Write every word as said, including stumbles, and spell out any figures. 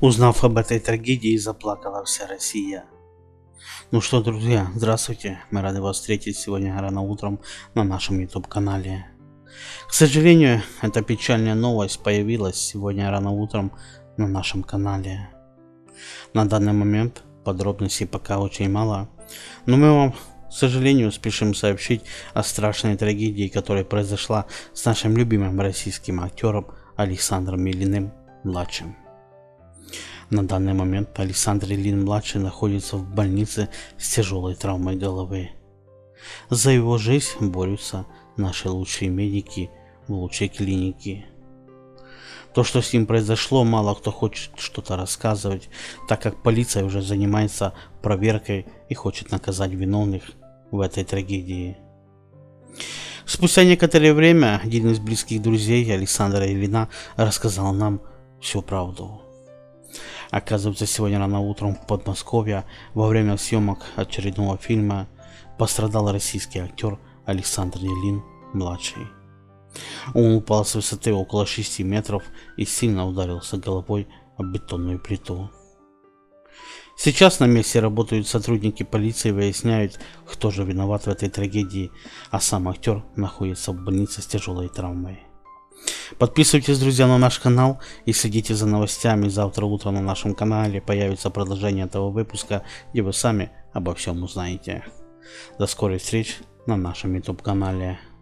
Узнав об этой трагедии, заплакала вся Россия. Ну что, друзья, здравствуйте. Мы рады вас встретить сегодня рано утром на нашем YouTube канале. К сожалению, эта печальная новость появилась сегодня рано утром на нашем канале. На данный момент подробностей пока очень мало, но мы вам, к сожалению, спешим сообщить о страшной трагедии, которая произошла с нашим любимым российским актером Александром Ильиным-младшим. На данный момент Александр Ильин-младший находится в больнице с тяжелой травмой головы. За его жизнь борются наши лучшие медики в лучшей клинике. То, что с ним произошло, мало кто хочет что-то рассказывать, так как полиция уже занимается проверкой и хочет наказать виновных в этой трагедии. Спустя некоторое время один из близких друзей Александра Ильина рассказал нам всю правду. Оказывается, сегодня рано утром в Подмосковье во время съемок очередного фильма пострадал российский актер Александр Ильин-младший. Он упал с высоты около шести метров и сильно ударился головой об бетонную плиту. Сейчас на месте работают сотрудники полиции и выясняют, кто же виноват в этой трагедии, а сам актер находится в больнице с тяжелой травмой. Подписывайтесь, друзья, на наш канал и следите за новостями. Завтра утром на нашем канале появится продолжение этого выпуска, где вы сами обо всем узнаете. До скорой встречи на нашем YouTube канале.